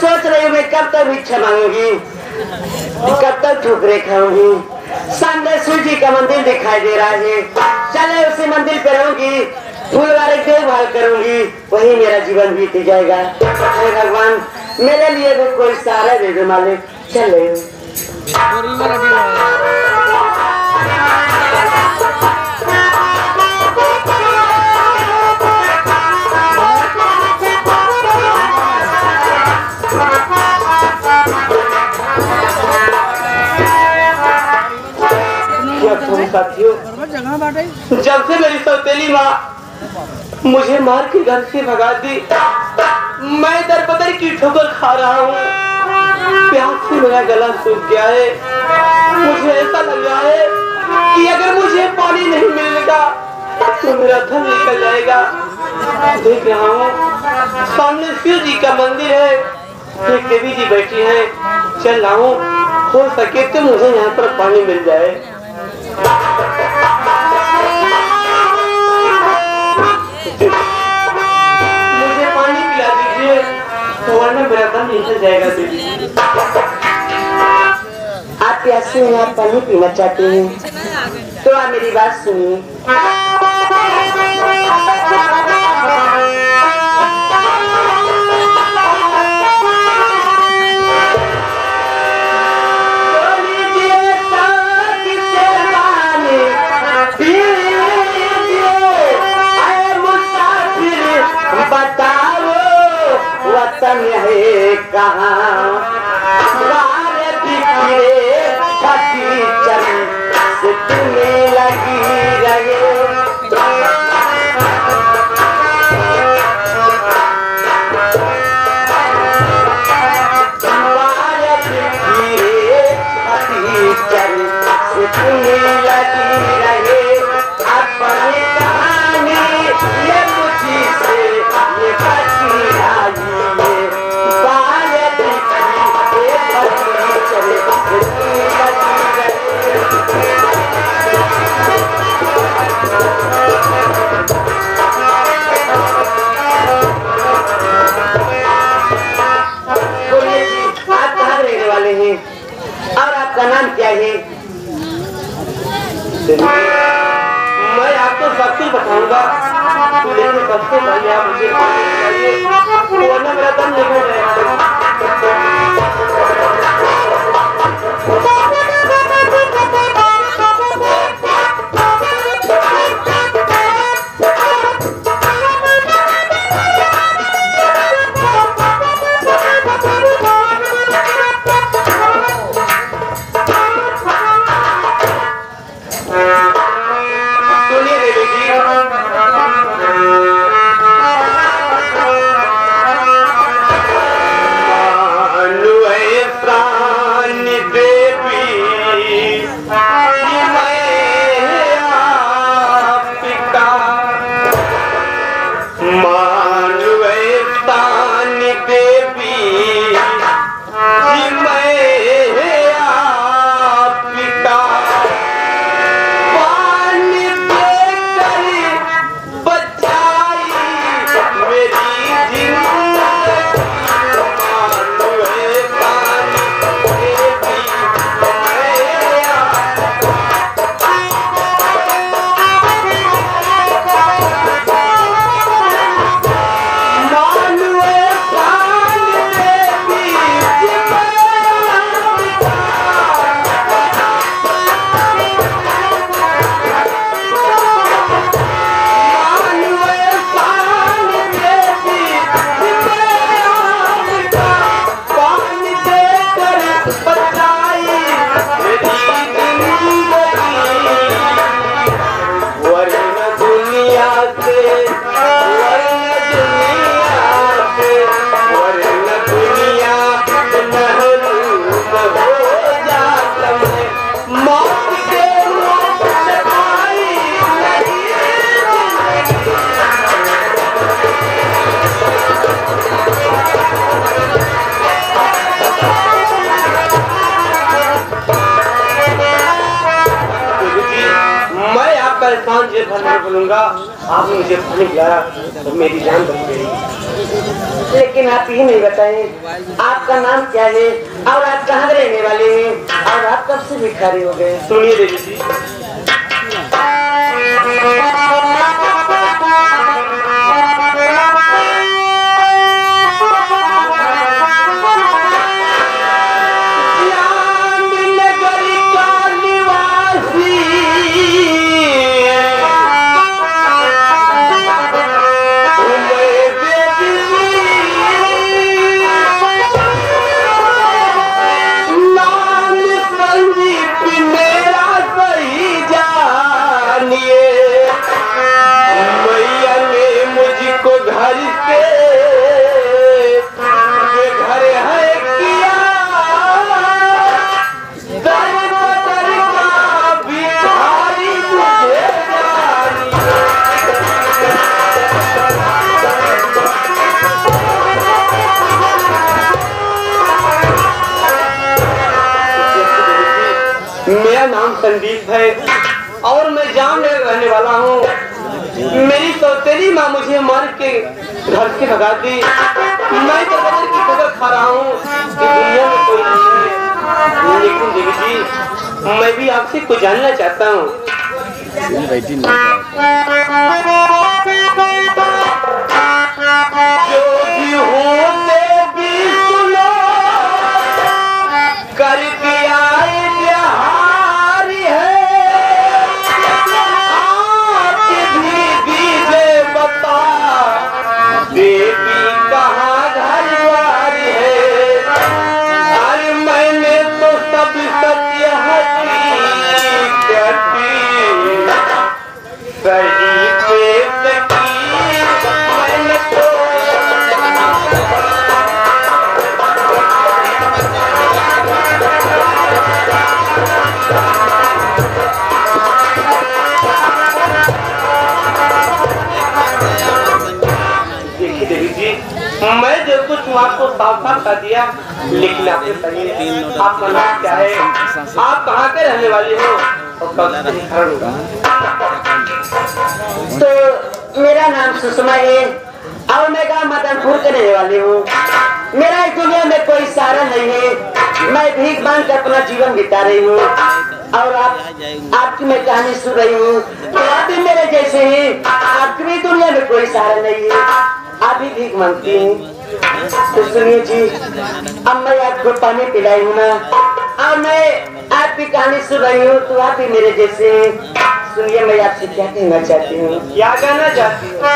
सोच रही हूँ मैं कब तक भिक्षा मांगूंगी, कब तक ठुकरे खाऊंगी। सामने शिव जी का मंदिर दिखाई दे रहा है, चले उसी मंदिर पे रहूंगी, फूल वाले देखभाल करूंगी, वही मेरा जीवन बीत जाएगा। हे भगवान मेरे लिए भी कोई सहारा दे दो मालिक। चले साथियों, जब से मेरी सौतेली माँ मुझे मार के घर से भगा दी, मैं दर बदर की ठोकर खा रहा हूँ। प्यास से मेरा गला सूख गया है। मुझे ऐसा लग रहा है कि अगर मुझे पानी नहीं मिलेगा तो मेरा धन निकल जाएगा। देख रहा हूँ सामने शिव जी का मंदिर है, एक देवी जी बैठी है। चल रहा हूँ, हो सके तो मुझे यहाँ पर पानी मिल जाए। मुझे पानी पिला दीजिए वरना मेरा दम निकल जाएगा। दीदी आप प्यासे हैं, आप पानी पीना चाहते हैं तो आप मेरी बात सुनिए। वतन है कहाँ से तुम्हें लगी रहे। से तुम्हें लगी रहे। अपनी कहानी ये मुझी से ये बची आई और आपका नाम क्या है? मैं आपको सब कुछ बताऊंगा, लेकिन सबसे पहले आप मुझे बताइए वरना मेरा दम निकल जाएगा। बोलूंगा, आपने मुझे पानी पिलाया तो मेरी जान बच गई। लेकिन आप ही नहीं बताएं आपका नाम क्या है और आप कहाँ रहने वाले हैं और आप कब से भिखारी हो गए? सुनिए देवी जी, मेरा नाम संदीप है और मैं जामनगर रहने वाला हूँ। मेरी सौतेली माँ मुझे मार के घर से भगा दी। मैं तो बदल की खबर खा रहा हूँ कि दुनिया में कोई नहीं है। लेकिन देवी जी, मैं भी आपसे कुछ जानना चाहता हूँ। जो भी होते भी सुनो कर दिया देवी कहाँ घरवार है। अरे मैंने तो सब सत्य हकीकत सही पेश की। मैंने तो मैं जो कुछ आपको साफ साफ कर दिया, लेकिन आपने सही आपका नाम क्या है, आप कहाँ के रहने वाले हो और कब से घर होगा? तो मेरा नाम सुषमा है और मैं गाँव मदनपुर के रहने वाली हूँ। मेरा इस दुनिया में कोई सहारा नहीं है। मैं भीख मांग कर अपना जीवन बिता रही हूँ और आपकी मैं कहानी सुन रही हूँ। आप भी मेरे जैसे हैं, आपकी भी दुनिया में कोई सहारा नहीं है, आप ही भीख मांगती हैं। तो सुनिए जी, अब मैं आपको पानी पिलाई हूँ ना और मैं आपकी कहानी सुन रही हूँ, तो आप भी मेरे जैसे हैं। सुनिए मैं आपसे क्या कहना चाहती हूँ। क्या कहना चाहती हूँ?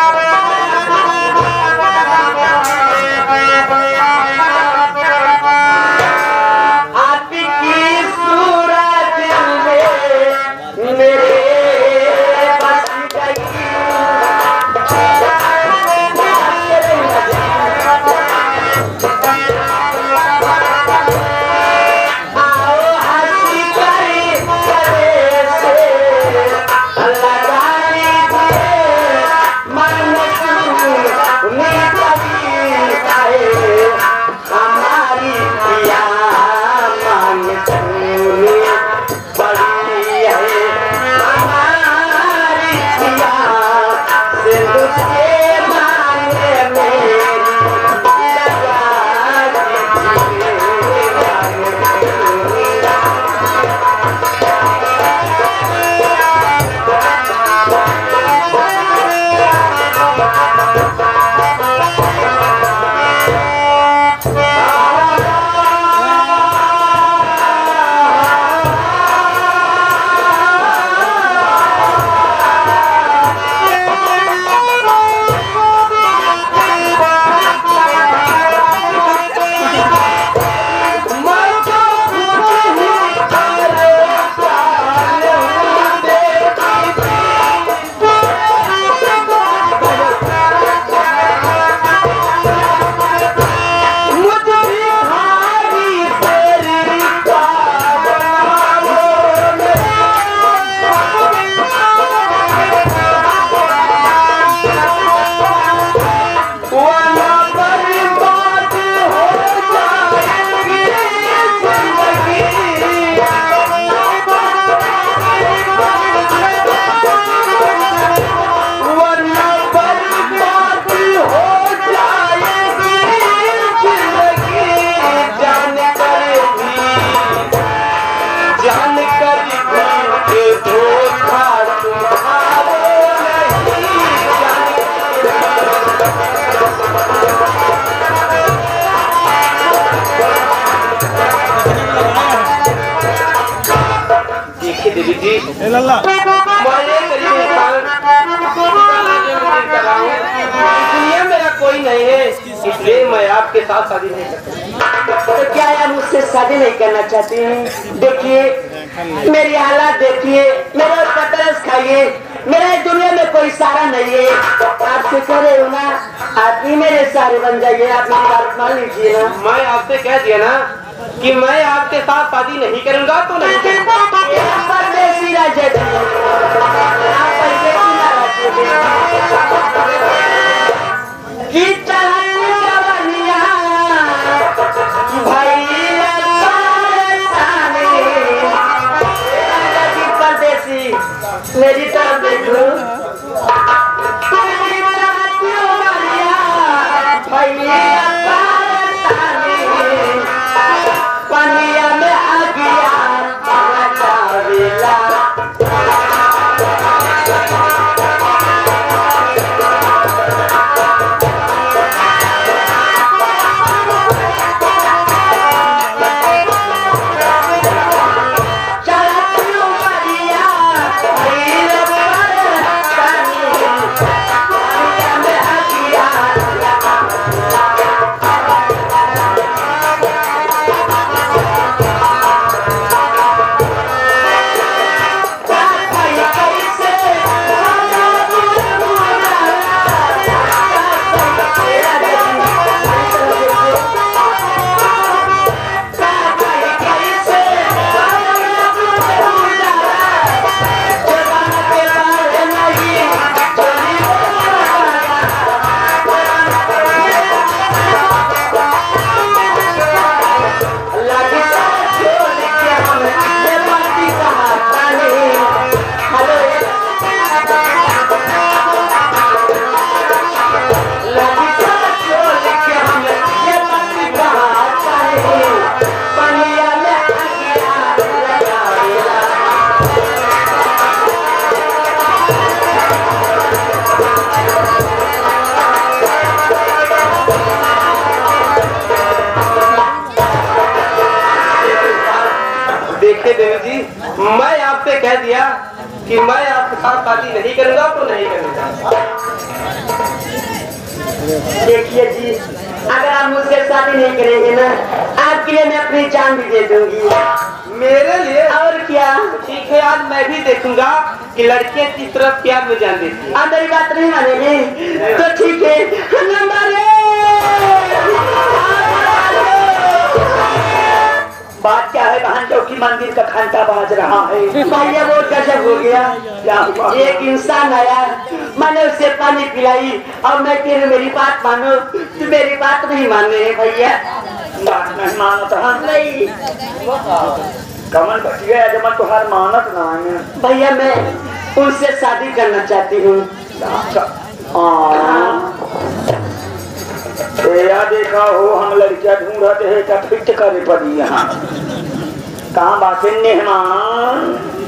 आपकी सूरत में मेरे दुनिया मेरा कोई नहीं है, इसलिए मैं आपके साथ शादी नहीं करता। तो क्या आप मुझसे शादी नहीं करना चाहती हैं? देखिए मेरी हालात देखिए, मेरा तरस खाइए, मेरा इस दुनिया में कोई सहारा नहीं है। आपसे कह रहे हो ना, आप ही मेरे सहारे बन जाइए, आप मेरी बात मान लीजिए ना। मैं आपसे कह दिया ना कि मैं आपके साथ शादी नहीं करूंगा तो नहीं करूंगा। परदेसी राजा जी, आप परदेसी ना परदेसी मेरी तरफ देखो, पनिया में आ गया देवी जी, मैं आपसे कह दिया कि मैं आपके साथ शादी नहीं करूंगा तो नहीं करूंगा। देखिए जी, अगर आप मुझसे शादी नहीं करेंगे ना, आपके लिए मैं अपनी जान भी दे दूंगी। मेरे लिए? और क्या? ठीक है, आज मैं भी देखूंगा कि लड़के की तरफ प्यार में जान देती। आप मेरी बात नहीं मानेंगे तो ठीक है, बात क्या है? बहन चौकी मंदिर का घंटा बाज रहा है। भैया वो गजब हो गया, एक इंसान आया, मैंने उसे पानी पिलाई और मैं कह मेरी बात मानो, तो मेरी बात नहीं मान रहे हैं भैया। बात नहीं मानो तो हम नहीं कमल बच गया जब मैं तुहार मानत ना है। भैया मैं उनसे शादी करना चाहती हूँ। या देखा हो हम लड़कियां ढूंढते है क्या फिट करे पड़ी यहाँ कहाँ बातें मेहमान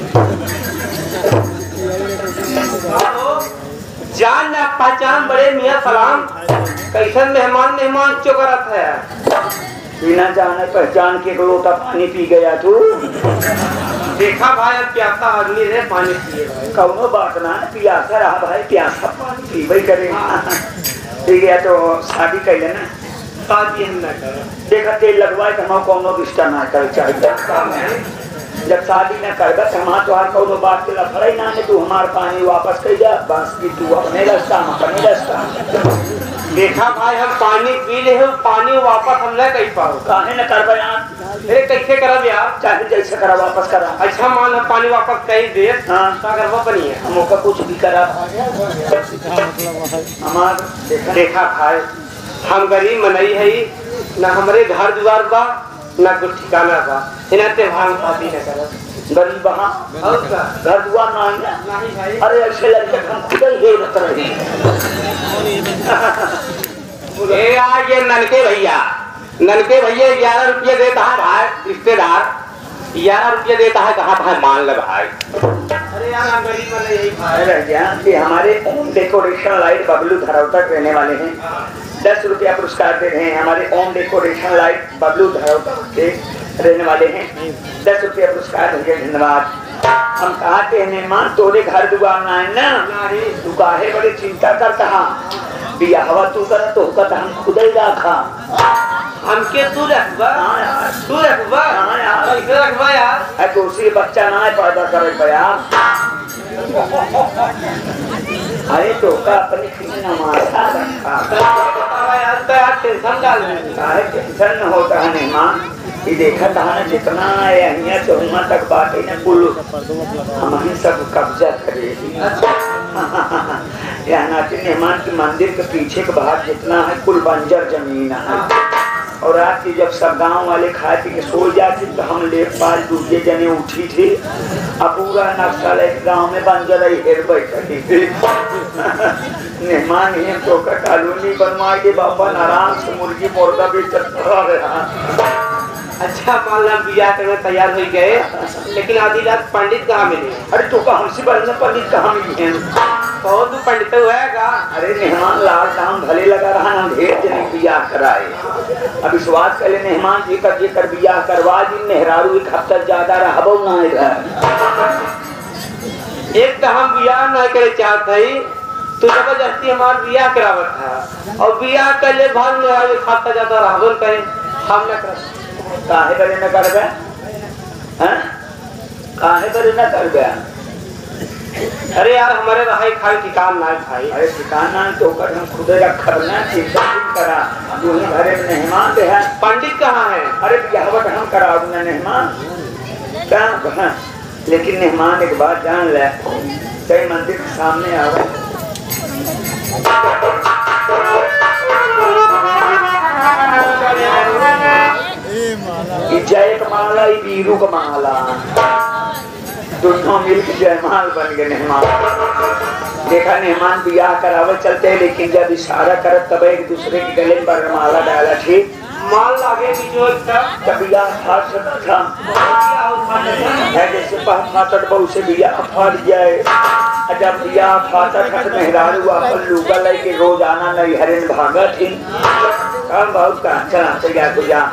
जान ना पहचान बड़े मियाँ सलाम, कैसन मेहमान मेहमान चोकरत है। बिना जाने पहचान के लोटा पानी पी गया तू। देखा भाई अब प्यासा आदमी रे पानी पिए। कौनो बात ना, प्यासा रहा भाई, प्यासा पानी पी वही करेगा। ठीक है तो शादी कर लेना। शादी हम ना कर, देखा तेल लगवाए तो हम कौनो रिश्ता ना कर चाहिए। जब शादी न करबा तो हम तो कौनो बात के लफड़े ना है, तू हमार पानी वापस कर जा, बस की तू अपने रास्ता हम अपने रास्ता। देखा भाई हम पानी पी ले हो, पानी वापस हम न कर पाओ। काहे न करबा यार? कैसे करब यार? चाहे जैसे करा वापस करा। अच्छा मान हम पानी वापस कर दे। हाँ करबा बनी है हम ओका कुछ भी करा। हमार देखा भाई हम गरीब मनई है, ना हमारे घर द्वार बा ना कुछ ठिकाना बा, इनाते भांग शादी न करब। गरीब घर दुआ नहीं भाई। अरे ऐसे लड़के हम खुद ही हेरत रहे। ये ननके भैया 11 रुपये देता है भाई, रिश्तेदार 11 रुपये देता है, कहा भाई मान ले भाई। अरे यार हम गरीब वाले यही भाई रह गया कि हमारे ओम डेकोरेशन लाइट बबलू धरौतक रहने वाले हैं, 10 रुपया पुरस्कार दे रहे हैं। हमारे ओम डेकोरेशन लाइट बबलू धरौतक के रहने वाले हैं, 10 रुपया पुरस्कार देंगे। धन्यवाद। हम कहते हैं मेहमान तोरे घर दुआर ना है ना, तू काहे बड़े चिंता करता बियाहवा तू कर तो हम खुद ही रखा हमके तू रखबा कैसे रखबा यार दूसरी बच्चा ना पैदा करे यार। अरे तो का अपनी माथा रखा यार टेंशन डाल टेंशन न होता है मेहमान ये देखा था ना जितना यहाँ से उमा तक बात है ना कुल हम ही सब कब्जा करेगी। यहाँ नाटी मेहमान के मंदिर के पीछे का भाग जितना है कुल बंजर जमीन है और रात की जब सब गांव वाले खाए पी के सो जाते तो हम ले पाल दूसरे जने उठी थी अब पूरा नक्शा गांव में बंजर हेर बैठी थी। मेहमान ही तो का कॉलोनी बनवा के बाबा आराम से मुर्गी मुर्गा बेचत रहा। अच्छा मान ला बिया करने तैयार हो गए लेकिन आधी रात पंडित कहाँ मिले? अरे तो का हमसे बढ़िया पंडित कहाँ मिले हैं? बहुत तू पंडित हुआ है का? अरे मेहमान लॉकडाउन भले लगा रहा ना ढेर जने बिया कराए। अब विश्वास कर ले मेहमान जी कर बिया करवा दी मेहरारू एक हफ्ता ज्यादा रहबो ना इधर। एक तो हम बिया नहीं करे चाहते ही तो जबरदस्ती हमार बिया करावत था और बिया कर ले भाग में एक हफ्ता ज्यादा रहबो करे हम न कर काहे करे न कर गए हैं? काहे करे न कर गया? अरे यार हमारे रहाई खाई ठिकान ना भाई। अरे ठिकाना तो कर हम खुद रखना चिंता करा तू ही घरे में मेहमान है। पंडित कहाँ है? अरे बियाहवट हम करा दूंगा मेहमान क्या लेकिन मेहमान एक बात जान ले कई मंदिर के सामने आवे जय कमाला वीरू कमाला दोनों मिलकर जयमाल बन गए। मेहमान देखा मेहमान बियाह करावे चलते हैं लेकिन जब इशारा कर तब एक दूसरे के गले पर माला डाला ठीक माल लागे बिया जैसे फाटट बहु से बिया फाट जाए जब बिया फाटट मेहरारू अपन लूगा लेके रोज आना नहीं हरिन भागा थी बहुत का चला चला पूजा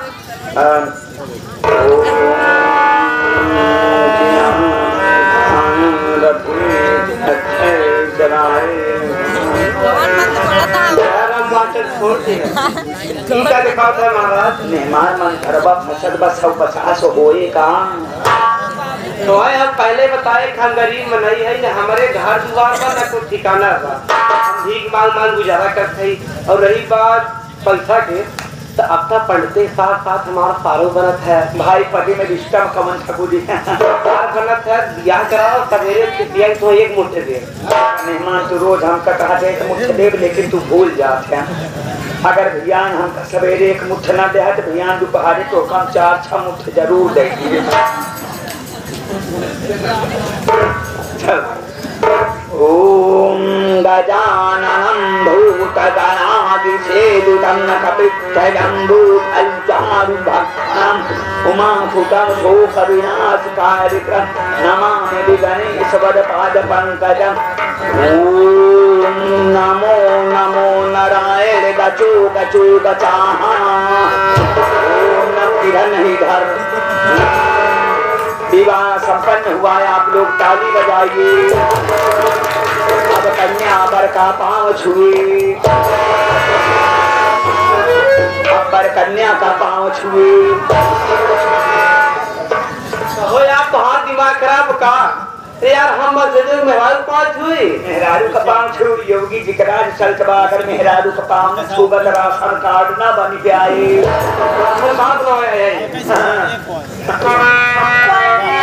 मेहमान मन घरबा फसल बस 150 होए का तो है हम पहले बताए हम गरीब मनई है न हमारे घर दुआर पर न कुछ ठिकाना बा हम भीख मांग गुजारा करते और रही बात पैसा के तो अब तक पढ़ते साथ साथ हमारा सारो बनत है भाई पति में रिश्ता कमन ठकुरी बनत है बियाह कराओ सवेरे तो एक मुठ्ठे दे मेहमान तू रोज हमका कहा दे तो मुठ्ठे दे लेकिन तू भूल जाते हैं अगर भियान हम सवेरे एक मुठ्ठे ना दे तो भियान दोपहर तो कम 4-6 मुठ्ठे जरूर देगी। ओम गजाननं भूतगणाधिसेवितं कपित्थजम्बूफलचारुभक्तं उमासुतं शोकविनाशकारिकं नमामि विघ्नेश्वरपादपङ्कजम्। ओम नमो नमो नारायण गचो गचो गचाः ओम नमः विवाह संपन्न हुआ है आप लोग ताली बजाइए। अब कन्या बर का पांव छुए अब बर कन्या का पांव छुए। हो यार तो हाथ दिमाग खराब का यार हम मेहरारू पाँव छुए मेहरारू का पांव छू योगी जिकराज चलतबा अगर मेहरारू का पांव न छूबत राशन कार्ड ना बन जाए।